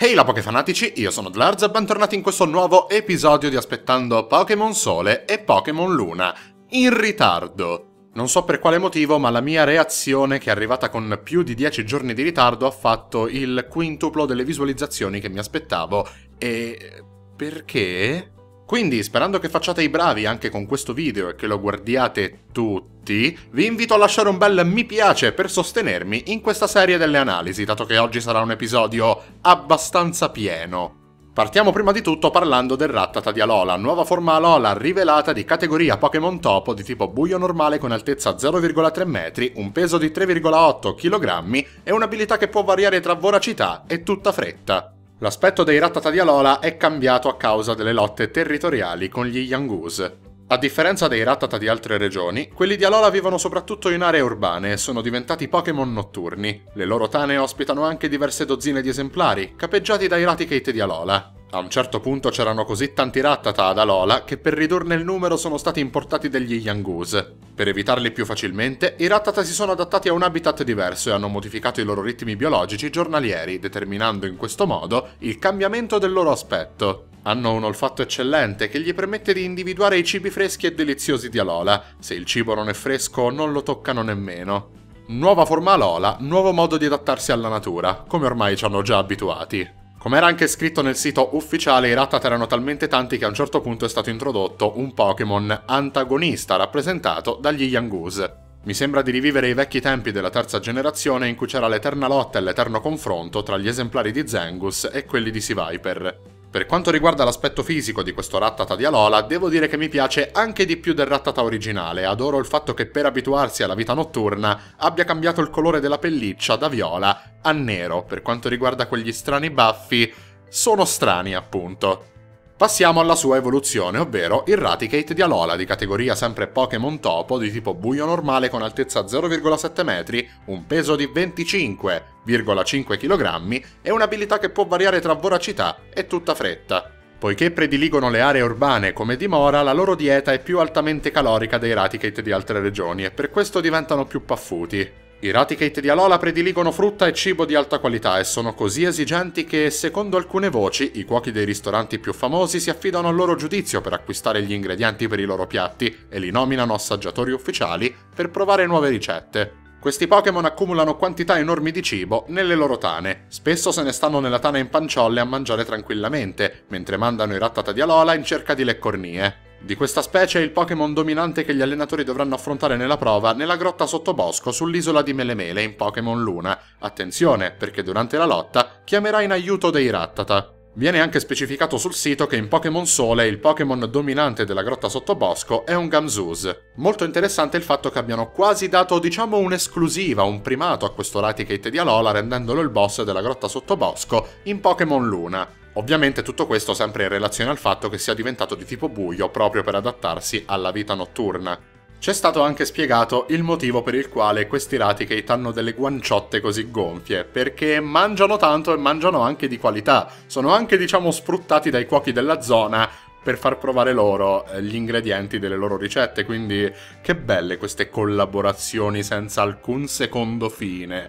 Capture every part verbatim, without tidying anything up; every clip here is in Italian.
Ehi là Pokéfanatici, io sono Dlarz e bentornati in questo nuovo episodio di Aspettando Pokémon Sole e Pokémon Luna, in ritardo. Non so per quale motivo, ma la mia reazione, che è arrivata con più di dieci giorni di ritardo, ha fatto il quintuplo delle visualizzazioni che mi aspettavo. E... perché? Quindi, sperando che facciate i bravi anche con questo video e che lo guardiate tutti, vi invito a lasciare un bel mi piace per sostenermi in questa serie delle analisi, dato che oggi sarà un episodio abbastanza pieno. Partiamo prima di tutto parlando del Rattata di Alola, nuova forma Alola rivelata di categoria Pokémon Topo di tipo buio normale con altezza zero virgola tre metri, un peso di tre virgola otto chilogrammi e un'abilità che può variare tra voracità e tutta fretta. L'aspetto dei Rattata di Alola è cambiato a causa delle lotte territoriali con gli Yungoos. A differenza dei Rattata di altre regioni, quelli di Alola vivono soprattutto in aree urbane e sono diventati Pokémon notturni. Le loro tane ospitano anche diverse dozzine di esemplari, capeggiati dai Raticate di Alola. A un certo punto c'erano così tanti Rattata ad Alola che per ridurne il numero sono stati importati degli Yungoos. Per evitarli più facilmente, i Rattata si sono adattati a un habitat diverso e hanno modificato i loro ritmi biologici giornalieri, determinando in questo modo il cambiamento del loro aspetto. Hanno un olfatto eccellente che gli permette di individuare i cibi freschi e deliziosi di Alola. Se il cibo non è fresco, non lo toccano nemmeno. Nuova forma Alola, nuovo modo di adattarsi alla natura, come ormai ci hanno già abituati. Come era anche scritto nel sito ufficiale, i Rattata erano talmente tanti che a un certo punto è stato introdotto un Pokémon antagonista rappresentato dagli Yungoos. Mi sembra di rivivere i vecchi tempi della terza generazione in cui c'era l'eterna lotta e l'eterno confronto tra gli esemplari di Zengus e quelli di Seviper. Per quanto riguarda l'aspetto fisico di questo Rattata di Alola, devo dire che mi piace anche di più del Rattata originale. Adoro il fatto che per abituarsi alla vita notturna abbia cambiato il colore della pelliccia da viola a nero. Per quanto riguarda quegli strani baffi, sono strani appunto. Passiamo alla sua evoluzione, ovvero il Raticate di Alola, di categoria sempre Pokémon Topo, di tipo buio normale con altezza zero virgola sette metri, un peso di venticinque virgola cinque chilogrammi e un'abilità che può variare tra voracità e tutta fretta. Poiché prediligono le aree urbane come dimora, la loro dieta è più altamente calorica dei Raticate di altre regioni e per questo diventano più paffuti. I Raticate di Alola prediligono frutta e cibo di alta qualità e sono così esigenti che, secondo alcune voci, i cuochi dei ristoranti più famosi si affidano al loro giudizio per acquistare gli ingredienti per i loro piatti e li nominano assaggiatori ufficiali per provare nuove ricette. Questi Pokémon accumulano quantità enormi di cibo nelle loro tane. Spesso se ne stanno nella tana in panciolle a mangiare tranquillamente, mentre mandano i Rattata di Alola in cerca di leccornie. Di questa specie è il Pokémon dominante che gli allenatori dovranno affrontare nella prova nella grotta sottobosco sull'isola di Melemele in Pokémon Luna. Attenzione, perché durante la lotta chiamerà in aiuto dei Rattata. Viene anche specificato sul sito che in Pokémon Sole il Pokémon dominante della grotta sottobosco è un Gamzuz. Molto interessante il fatto che abbiano quasi dato, diciamo, un'esclusiva, un primato a questo Raticate di Alola, rendendolo il boss della grotta sottobosco in Pokémon Luna. Ovviamente tutto questo sempre in relazione al fatto che sia diventato di tipo buio proprio per adattarsi alla vita notturna. C'è stato anche spiegato il motivo per il quale questi Raticate hanno delle guanciotte così gonfie, perché mangiano tanto e mangiano anche di qualità, sono anche diciamo sfruttati dai cuochi della zona per far provare loro gli ingredienti delle loro ricette, quindi che belle queste collaborazioni senza alcun secondo fine.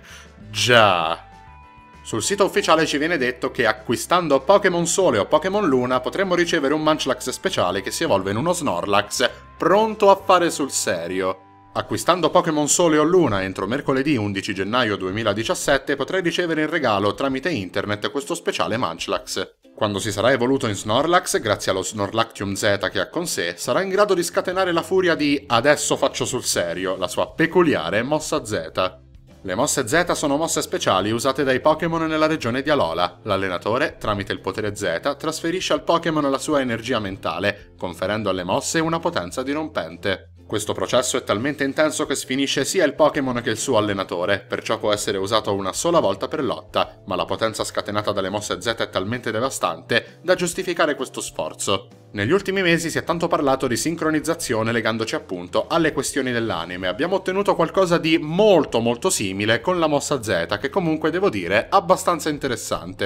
Già! Sul sito ufficiale ci viene detto che acquistando Pokémon Sole o Pokémon Luna potremmo ricevere un Munchlax speciale che si evolve in uno Snorlax pronto a fare sul serio. Acquistando Pokémon Sole o Luna entro mercoledì undici gennaio duemiladiciassette potrai ricevere in regalo tramite internet questo speciale Munchlax. Quando si sarà evoluto in Snorlax, grazie allo Snorlactium Z che ha con sé, sarà in grado di scatenare la furia di "adesso faccio sul serio", la sua peculiare mossa Z. Le mosse Z sono mosse speciali usate dai Pokémon nella regione di Alola. L'allenatore, tramite il potere Z, trasferisce al Pokémon la sua energia mentale, conferendo alle mosse una potenza dirompente. Questo processo è talmente intenso che sfinisce sia il Pokémon che il suo allenatore, perciò può essere usato una sola volta per lotta, ma la potenza scatenata dalle mosse Z è talmente devastante da giustificare questo sforzo. Negli ultimi mesi si è tanto parlato di sincronizzazione legandoci appunto alle questioni dell'anime. Abbiamo ottenuto qualcosa di molto molto simile con la mossa Z, che comunque devo dire abbastanza interessante.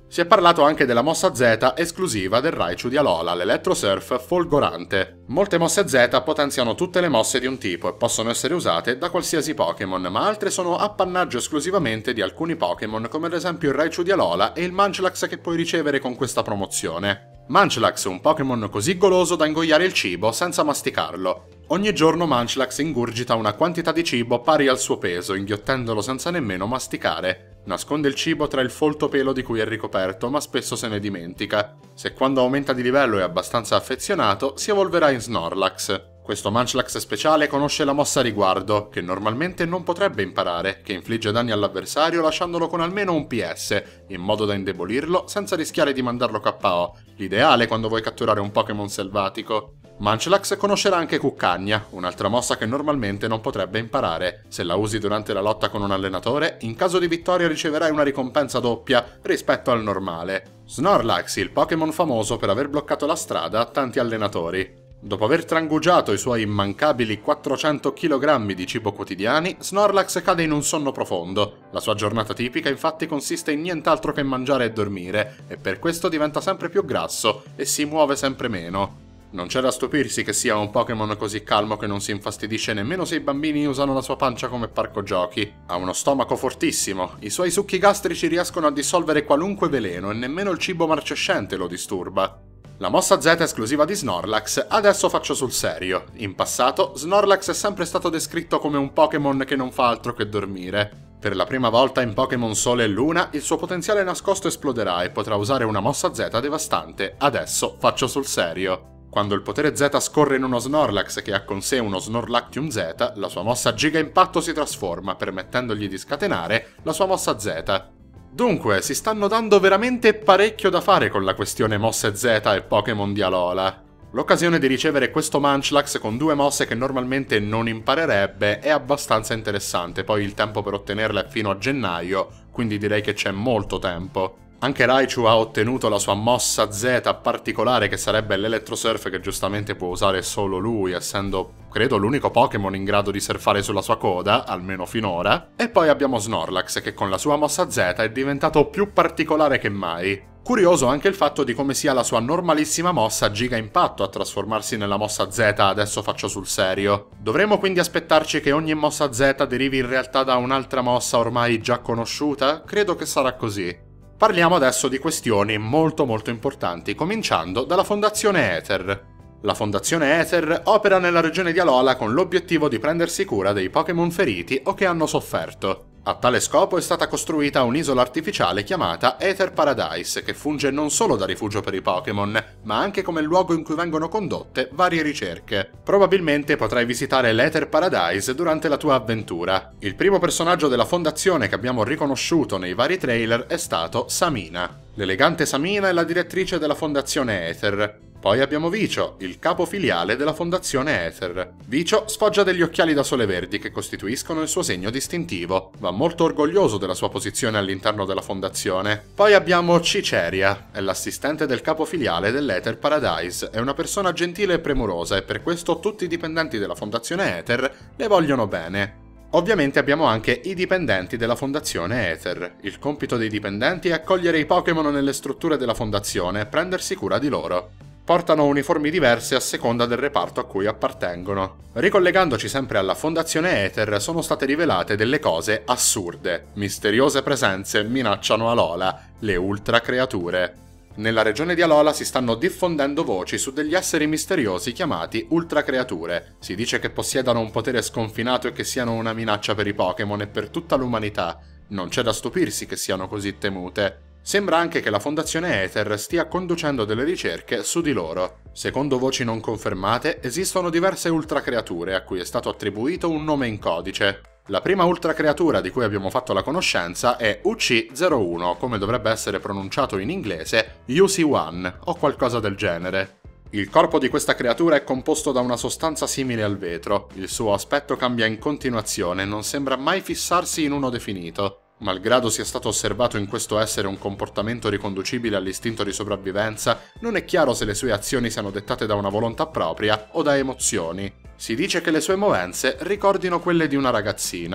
Si è parlato anche della mossa Z esclusiva del Raichu di Alola, l'Electro Surf Folgorante. Molte mosse Z potenziano tutte le mosse di un tipo e possono essere usate da qualsiasi Pokémon, ma altre sono appannaggio esclusivamente di alcuni Pokémon, come ad esempio il Raichu di Alola e il Munchlax che puoi ricevere con questa promozione. Munchlax è un Pokémon così goloso da ingoiare il cibo senza masticarlo. Ogni giorno Munchlax ingurgita una quantità di cibo pari al suo peso, inghiottendolo senza nemmeno masticare. Nasconde il cibo tra il folto pelo di cui è ricoperto, ma spesso se ne dimentica. Se quando aumenta di livello è abbastanza affezionato, si evolverà in Snorlax. Questo Munchlax speciale conosce la mossa Riguardo, che normalmente non potrebbe imparare, che infligge danni all'avversario lasciandolo con almeno un P S, in modo da indebolirlo senza rischiare di mandarlo K O, l'ideale quando vuoi catturare un Pokémon selvatico. Munchlax conoscerà anche Cuccagna, un'altra mossa che normalmente non potrebbe imparare. Se la usi durante la lotta con un allenatore, in caso di vittoria riceverai una ricompensa doppia rispetto al normale. Snorlax, il Pokémon famoso per aver bloccato la strada a tanti allenatori. Dopo aver trangugiato i suoi immancabili quattrocento chilogrammi di cibo quotidiani, Snorlax cade in un sonno profondo. La sua giornata tipica infatti consiste in nient'altro che mangiare e dormire, e per questo diventa sempre più grasso e si muove sempre meno. Non c'è da stupirsi che sia un Pokémon così calmo che non si infastidisce nemmeno se i bambini usano la sua pancia come parco giochi. Ha uno stomaco fortissimo, i suoi succhi gastrici riescono a dissolvere qualunque veleno e nemmeno il cibo marcescente lo disturba. La mossa Z esclusiva di Snorlax adesso faccio sul serio. In passato, Snorlax è sempre stato descritto come un Pokémon che non fa altro che dormire. Per la prima volta in Pokémon Sole e Luna, il suo potenziale nascosto esploderà e potrà usare una mossa Z devastante. Adesso faccio sul serio. Quando il potere Z scorre in uno Snorlax che ha con sé uno Snorlaction Z, la sua mossa Giga Impatto si trasforma, permettendogli di scatenare la sua mossa Z. Dunque, si stanno dando veramente parecchio da fare con la questione mosse Z e Pokémon di Alola. L'occasione di ricevere questo Munchlax con due mosse che normalmente non imparerebbe è abbastanza interessante, poi il tempo per ottenerla è fino a gennaio, quindi direi che c'è molto tempo. Anche Raichu ha ottenuto la sua mossa Z particolare che sarebbe l'Electro Surf che giustamente può usare solo lui, essendo credo l'unico Pokémon in grado di surfare sulla sua coda, almeno finora. E poi abbiamo Snorlax che con la sua mossa Z è diventato più particolare che mai. Curioso anche il fatto di come sia la sua normalissima mossa Giga Impatto a trasformarsi nella mossa Z adesso faccio sul serio. Dovremmo quindi aspettarci che ogni mossa Z derivi in realtà da un'altra mossa ormai già conosciuta? Credo che sarà così. Parliamo adesso di questioni molto molto importanti, cominciando dalla Fondazione Aether. La Fondazione Aether opera nella regione di Alola con l'obiettivo di prendersi cura dei Pokémon feriti o che hanno sofferto. A tale scopo è stata costruita un'isola artificiale chiamata Aether Paradise, che funge non solo da rifugio per i Pokémon, ma anche come luogo in cui vengono condotte varie ricerche. Probabilmente potrai visitare l'Aether Paradise durante la tua avventura. Il primo personaggio della Fondazione che abbiamo riconosciuto nei vari trailer è stato Samina. L'elegante Samina è la direttrice della Fondazione Aether. Poi abbiamo Vicio, il capo filiale della Fondazione Aether. Vicio sfoggia degli occhiali da sole verdi che costituiscono il suo segno distintivo. Va molto orgoglioso della sua posizione all'interno della fondazione. Poi abbiamo Ciceria, è l'assistente del capo filiale dell'Aether Paradise. È una persona gentile e premurosa e per questo tutti i dipendenti della Fondazione Aether le vogliono bene. Ovviamente abbiamo anche i dipendenti della Fondazione Aether. Il compito dei dipendenti è accogliere i Pokémon nelle strutture della fondazione e prendersi cura di loro. Portano uniformi diverse a seconda del reparto a cui appartengono. Ricollegandoci sempre alla Fondazione Aether, sono state rivelate delle cose assurde. Misteriose presenze minacciano Alola, le ultra creature. Nella regione di Alola si stanno diffondendo voci su degli esseri misteriosi chiamati ultra creature. Si dice che possiedano un potere sconfinato e che siano una minaccia per i Pokémon e per tutta l'umanità. Non c'è da stupirsi che siano così temute. Sembra anche che la Fondazione Aether stia conducendo delle ricerche su di loro. Secondo voci non confermate, esistono diverse ultra creature a cui è stato attribuito un nome in codice. La prima ultra creatura di cui abbiamo fatto la conoscenza è U C zero uno, come dovrebbe essere pronunciato in inglese U C uno o qualcosa del genere. Il corpo di questa creatura è composto da una sostanza simile al vetro. Il suo aspetto cambia in continuazione e non sembra mai fissarsi in uno definito. Malgrado sia stato osservato in questo essere un comportamento riconducibile all'istinto di sopravvivenza, non è chiaro se le sue azioni siano dettate da una volontà propria o da emozioni. Si dice che le sue movenze ricordino quelle di una ragazzina.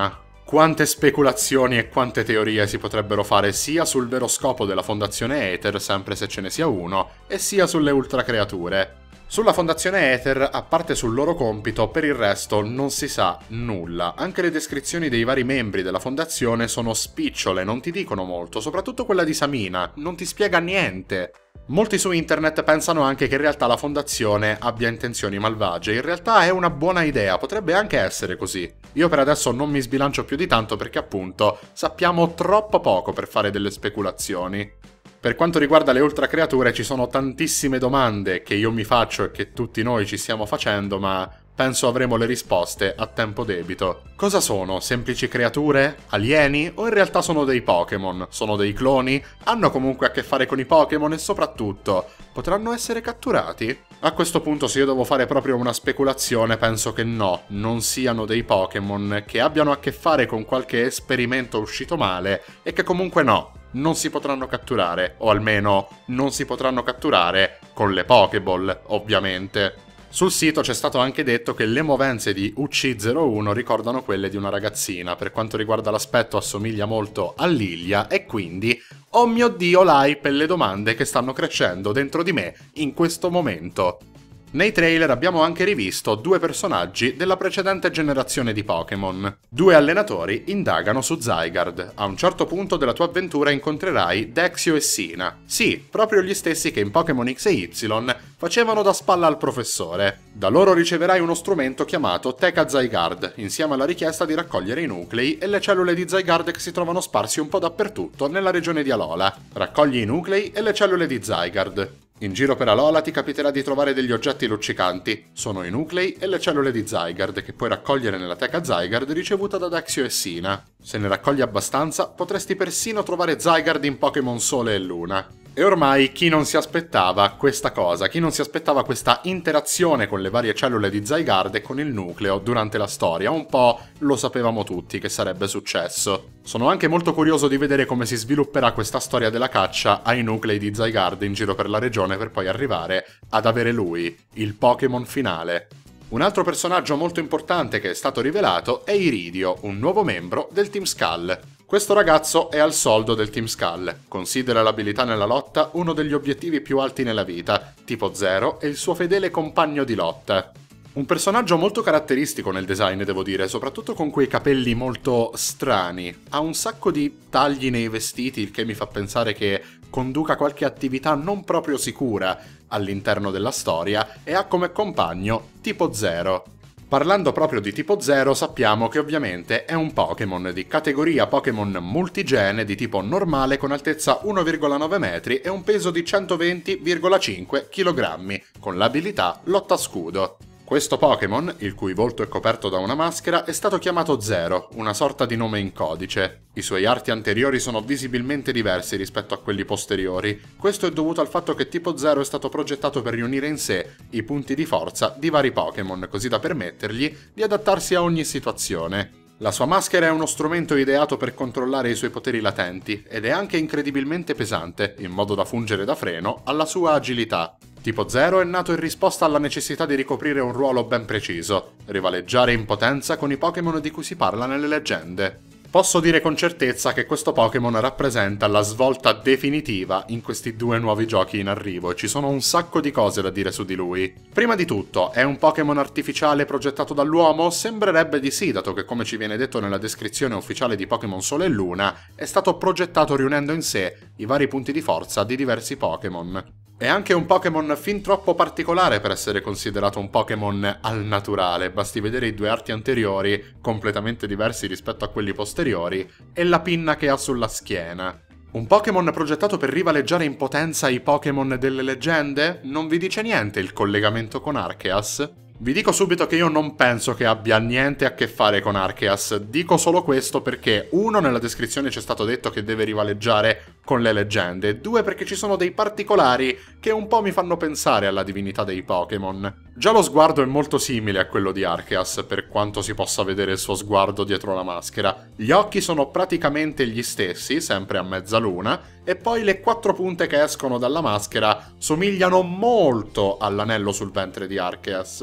Quante speculazioni e quante teorie si potrebbero fare sia sul vero scopo della Fondazione Aether, sempre se ce ne sia uno, e sia sulle ultracreature. Sulla Fondazione Aether, a parte sul loro compito, per il resto non si sa nulla. Anche le descrizioni dei vari membri della Fondazione sono spicciole, non ti dicono molto, soprattutto quella di Samina, non ti spiega niente. Molti su internet pensano anche che in realtà la Fondazione abbia intenzioni malvagie, in realtà è una buona idea, potrebbe anche essere così. Io per adesso non mi sbilancio più di tanto perché appunto sappiamo troppo poco per fare delle speculazioni. Per quanto riguarda le ultracreature ci sono tantissime domande che io mi faccio e che tutti noi ci stiamo facendo, ma penso avremo le risposte a tempo debito. Cosa sono? Semplici creature? Alieni? O in realtà sono dei Pokémon? Sono dei cloni? Hanno comunque a che fare con i Pokémon e soprattutto, potranno essere catturati? A questo punto, se io devo fare proprio una speculazione, penso che no, non siano dei Pokémon, che abbiano a che fare con qualche esperimento uscito male e che comunque no, non si potranno catturare, o almeno non si potranno catturare con le Pokéball, ovviamente. Sul sito c'è stato anche detto che le movenze di U C zero uno ricordano quelle di una ragazzina, per quanto riguarda l'aspetto assomiglia molto a Lilia e quindi, oh mio Dio, l'hype e le domande che stanno crescendo dentro di me in questo momento. Nei trailer abbiamo anche rivisto due personaggi della precedente generazione di Pokémon. Due allenatori indagano su Zygarde. A un certo punto della tua avventura incontrerai Dexio e Sina. Sì, proprio gli stessi che in Pokémon X e Y facevano da spalla al professore. Da loro riceverai uno strumento chiamato Teca Zygarde, insieme alla richiesta di raccogliere i nuclei e le cellule di Zygarde che si trovano sparsi un po' dappertutto nella regione di Alola. Raccogli i nuclei e le cellule di Zygarde. In giro per Alola ti capiterà di trovare degli oggetti luccicanti. Sono i nuclei e le cellule di Zygarde che puoi raccogliere nella teca Zygarde ricevuta da Dexio e Sina. Se ne raccogli abbastanza, potresti persino trovare Zygarde in Pokémon Sole e Luna. E ormai chi non si aspettava questa cosa, chi non si aspettava questa interazione con le varie cellule di Zygarde e con il nucleo durante la storia, un po' lo sapevamo tutti che sarebbe successo. Sono anche molto curioso di vedere come si svilupperà questa storia della caccia ai nuclei di Zygarde in giro per la regione per poi arrivare ad avere lui, il Pokémon finale. Un altro personaggio molto importante che è stato rivelato è Iridio, un nuovo membro del Team Skull. Questo ragazzo è al soldo del Team Skull, considera l'abilità nella lotta uno degli obiettivi più alti nella vita, tipo Zero e il suo fedele compagno di lotta. Un personaggio molto caratteristico nel design, devo dire, soprattutto con quei capelli molto strani. Ha un sacco di tagli nei vestiti, il che mi fa pensare che conduca qualche attività non proprio sicura all'interno della storia e ha come compagno tipo Zero. Parlando proprio di tipo Zero, sappiamo che ovviamente è un Pokémon di categoria Pokémon multigene di tipo normale con altezza uno virgola nove metri e un peso di centoventi virgola cinque chilogrammi, con l'abilità Lotta Scudo. Questo Pokémon, il cui volto è coperto da una maschera, è stato chiamato Zero, una sorta di nome in codice. I suoi arti anteriori sono visibilmente diversi rispetto a quelli posteriori. Questo è dovuto al fatto che tipo Zero è stato progettato per riunire in sé i punti di forza di vari Pokémon, così da permettergli di adattarsi a ogni situazione. La sua maschera è uno strumento ideato per controllare i suoi poteri latenti, ed è anche incredibilmente pesante, in modo da fungere da freno alla sua agilità. Tipo Zero è nato in risposta alla necessità di ricoprire un ruolo ben preciso, rivaleggiare in potenza con i Pokémon di cui si parla nelle leggende. Posso dire con certezza che questo Pokémon rappresenta la svolta definitiva in questi due nuovi giochi in arrivo e ci sono un sacco di cose da dire su di lui. Prima di tutto, è un Pokémon artificiale progettato dall'uomo? Sembrerebbe di sì, dato che come ci viene detto nella descrizione ufficiale di Pokémon Sole e Luna, è stato progettato riunendo in sé i vari punti di forza di diversi Pokémon. È anche un Pokémon fin troppo particolare per essere considerato un Pokémon al naturale, basti vedere i due arti anteriori, completamente diversi rispetto a quelli posteriori, e la pinna che ha sulla schiena. Un Pokémon progettato per rivaleggiare in potenza i Pokémon delle leggende? Non vi dice niente il collegamento con Arceus? Vi dico subito che io non penso che abbia niente a che fare con Arceus, dico solo questo perché uno, nella descrizione c'è stato detto che deve rivaleggiare con le leggende, due perché ci sono dei particolari che un po' mi fanno pensare alla divinità dei Pokémon. Già lo sguardo è molto simile a quello di Arceus, per quanto si possa vedere il suo sguardo dietro la maschera. Gli occhi sono praticamente gli stessi, sempre a mezzaluna, e poi le quattro punte che escono dalla maschera somigliano molto all'anello sul ventre di Arceus.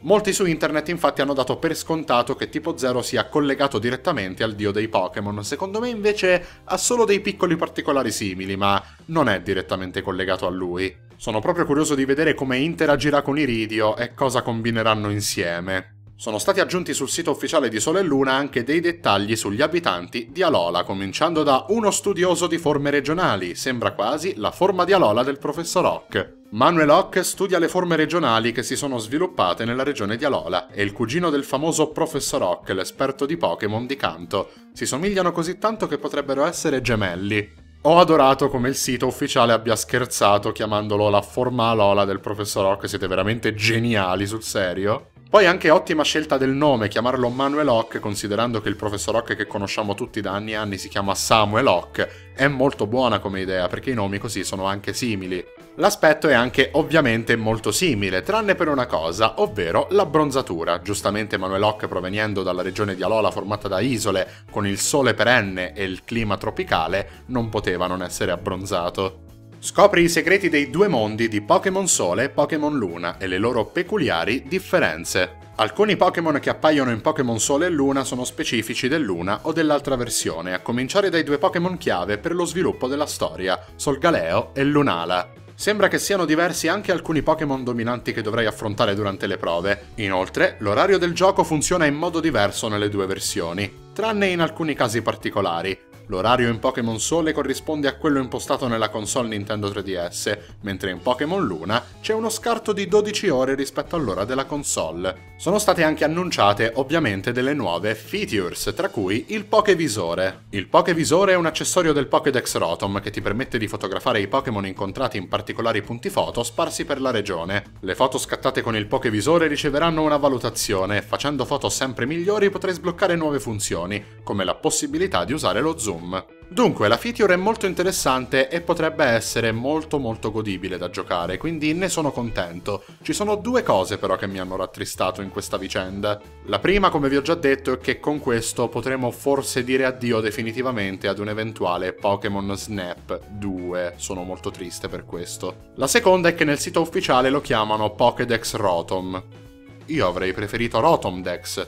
Molti su internet infatti hanno dato per scontato che Tipo Zero sia collegato direttamente al dio dei Pokémon, secondo me invece ha solo dei piccoli particolari simili, ma non è direttamente collegato a lui. Sono proprio curioso di vedere come interagirà con Iridio e cosa combineranno insieme. Sono stati aggiunti sul sito ufficiale di Sole e Luna anche dei dettagli sugli abitanti di Alola, cominciando da uno studioso di forme regionali, sembra quasi la forma di Alola del professor Oak. Manuel Oak studia le forme regionali che si sono sviluppate nella regione di Alola, e il cugino del famoso professor Oak, l'esperto di Pokémon di Kanto. Si somigliano così tanto che potrebbero essere gemelli. Ho adorato come il sito ufficiale abbia scherzato chiamandolo la forma Alola del professor Oak, siete veramente geniali, sul serio? Poi anche ottima scelta del nome, chiamarlo Manuel Oak, considerando che il professor Oak che conosciamo tutti da anni e anni si chiama Samuel Oak, è molto buona come idea, perché i nomi così sono anche simili. L'aspetto è anche ovviamente molto simile, tranne per una cosa, ovvero l'abbronzatura. Giustamente Manuel Oak, provenendo dalla regione di Alola formata da isole, con il sole perenne e il clima tropicale, non poteva non essere abbronzato. Scopri i segreti dei due mondi di Pokémon Sole e Pokémon Luna e le loro peculiari differenze. Alcuni Pokémon che appaiono in Pokémon Sole e Luna sono specifici dell'una o dell'altra versione, a cominciare dai due Pokémon chiave per lo sviluppo della storia, Solgaleo e Lunala. Sembra che siano diversi anche alcuni Pokémon dominanti che dovrai affrontare durante le prove. Inoltre, l'orario del gioco funziona in modo diverso nelle due versioni, tranne in alcuni casi particolari. L'orario in Pokémon Sole corrisponde a quello impostato nella console Nintendo tre D S, mentre in Pokémon Luna c'è uno scarto di dodici ore rispetto all'ora della console. Sono state anche annunciate ovviamente delle nuove features, tra cui il Pokévisore. Il Pokévisore è un accessorio del Pokédex Rotom che ti permette di fotografare i Pokémon incontrati in particolari punti foto sparsi per la regione. Le foto scattate con il Pokévisore riceveranno una valutazione e facendo foto sempre migliori potrai sbloccare nuove funzioni, come la possibilità di usare lo zoom. Dunque, la feature è molto interessante e potrebbe essere molto molto godibile da giocare, quindi ne sono contento. Ci sono due cose però che mi hanno rattristato in questa vicenda. La prima, come vi ho già detto, è che con questo potremo forse dire addio definitivamente ad un eventuale Pokémon Snap due. Sono molto triste per questo. La seconda è che nel sito ufficiale lo chiamano Pokédex Rotom. Io avrei preferito Rotomdex.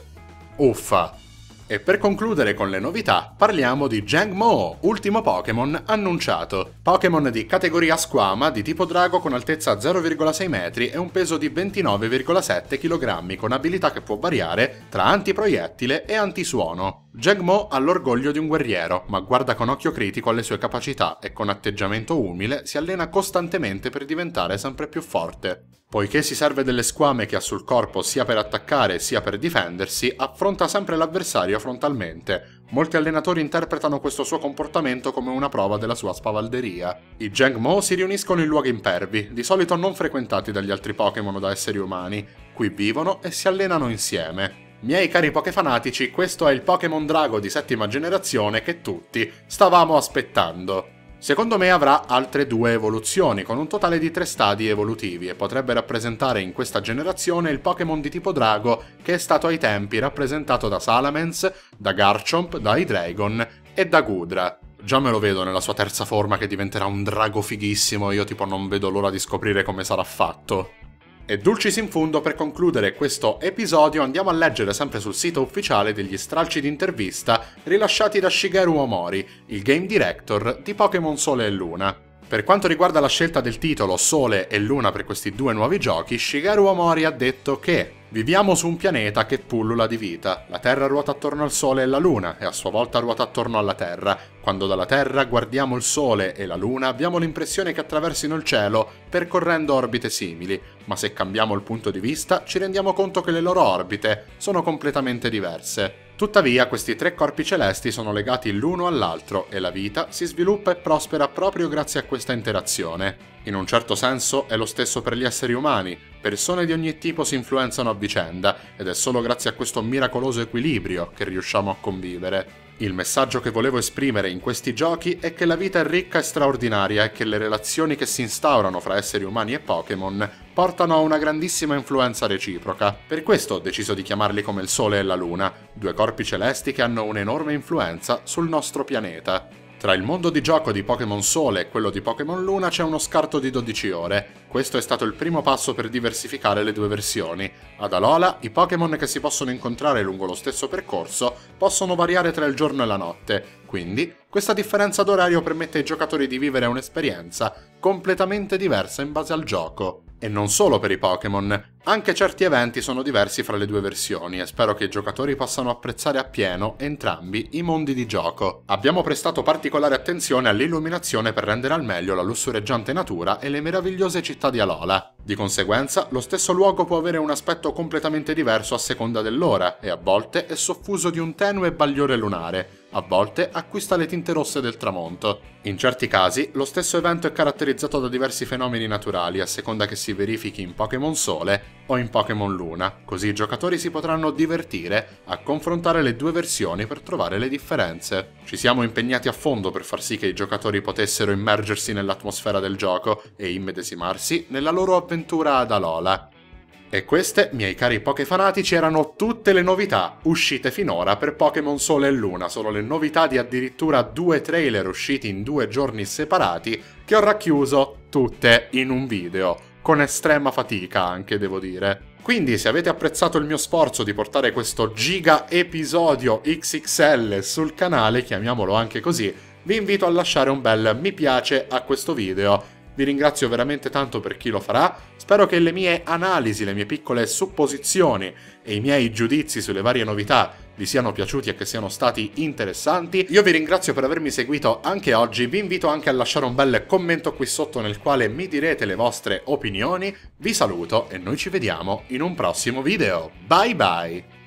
Uffa! E per concludere con le novità, parliamo di Jangmo-o, ultimo Pokémon annunciato. Pokémon di categoria Squama, di tipo Drago con altezza zero virgola sei metri e un peso di ventinove virgola sette chilogrammi, con abilità che può variare tra antiproiettile e antisuono. Jangmo ha l'orgoglio di un guerriero, ma guarda con occhio critico alle sue capacità e con atteggiamento umile si allena costantemente per diventare sempre più forte. Poiché si serve delle squame che ha sul corpo sia per attaccare sia per difendersi, affronta sempre l'avversario frontalmente. Molti allenatori interpretano questo suo comportamento come una prova della sua spavalderia. I Jangmo si riuniscono in luoghi impervi, di solito non frequentati dagli altri Pokémon da esseri umani. Qui vivono e si allenano insieme. Miei cari Pokéfanatici, questo è il Pokémon Drago di settima generazione che tutti stavamo aspettando. Secondo me avrà altre due evoluzioni, con un totale di tre stadi evolutivi, e potrebbe rappresentare in questa generazione il Pokémon di tipo Drago che è stato ai tempi rappresentato da Salamence, da Garchomp, da Hydreigon e da Gudra. Già me lo vedo nella sua terza forma che diventerà un drago fighissimo, io tipo non vedo l'ora di scoprire come sarà fatto. E dulcis in fundo, per concludere questo episodio andiamo a leggere sempre sul sito ufficiale degli stralci di intervista rilasciati da Shigeru Omori, il game director di Pokémon Sole e Luna. Per quanto riguarda la scelta del titolo Sole e Luna per questi due nuovi giochi, Shigeru Omori ha detto che viviamo su un pianeta che pullula di vita. La Terra ruota attorno al Sole e la Luna, e a sua volta ruota attorno alla Terra. Quando dalla Terra guardiamo il Sole e la Luna abbiamo l'impressione che attraversino il cielo percorrendo orbite simili, ma se cambiamo il punto di vista ci rendiamo conto che le loro orbite sono completamente diverse. Tuttavia, questi tre corpi celesti sono legati l'uno all'altro e la vita si sviluppa e prospera proprio grazie a questa interazione. In un certo senso è lo stesso per gli esseri umani, persone di ogni tipo si influenzano a vicenda ed è solo grazie a questo miracoloso equilibrio che riusciamo a convivere. Il messaggio che volevo esprimere in questi giochi è che la vita è ricca e straordinaria e che le relazioni che si instaurano fra esseri umani e Pokémon portano a una grandissima influenza reciproca. Per questo ho deciso di chiamarli come il Sole e la Luna, due corpi celesti che hanno un'enorme influenza sul nostro pianeta. Tra il mondo di gioco di Pokémon Sole e quello di Pokémon Luna c'è uno scarto di dodici ore. Questo è stato il primo passo per diversificare le due versioni. Ad Alola, i Pokémon che si possono incontrare lungo lo stesso percorso possono variare tra il giorno e la notte, quindi questa differenza d'orario permette ai giocatori di vivere un'esperienza completamente diversa in base al gioco. E non solo per i Pokémon, anche certi eventi sono diversi fra le due versioni e spero che i giocatori possano apprezzare appieno entrambi i mondi di gioco. Abbiamo prestato particolare attenzione all'illuminazione per rendere al meglio la lussureggiante natura e le meravigliose città di Alola. Di conseguenza, lo stesso luogo può avere un aspetto completamente diverso a seconda dell'ora e a volte è soffuso di un tenue bagliore lunare, a volte acquista le tinte rosse del tramonto. In certi casi, lo stesso evento è caratterizzato da diversi fenomeni naturali a seconda che si verifichi in Pokémon Sole o in Pokémon Luna, così i giocatori si potranno divertire a confrontare le due versioni per trovare le differenze. Ci siamo impegnati a fondo per far sì che i giocatori potessero immergersi nell'atmosfera del gioco e immedesimarsi nella loro avventura ad Alola. E queste, miei cari Pokéfanatici, erano tutte le novità uscite finora per Pokémon Sole e Luna, solo le novità di addirittura due trailer usciti in due giorni separati che ho racchiuso tutte in un video, con estrema fatica anche devo dire. Quindi se avete apprezzato il mio sforzo di portare questo giga episodio X X L sul canale, chiamiamolo anche così, vi invito a lasciare un bel mi piace a questo video. Vi ringrazio veramente tanto per chi lo farà, spero che le mie analisi, le mie piccole supposizioni e i miei giudizi sulle varie novità vi siano piaciuti e che siano stati interessanti. Io vi ringrazio per avermi seguito anche oggi, vi invito anche a lasciare un bel commento qui sotto nel quale mi direte le vostre opinioni, vi saluto e noi ci vediamo in un prossimo video. Bye bye!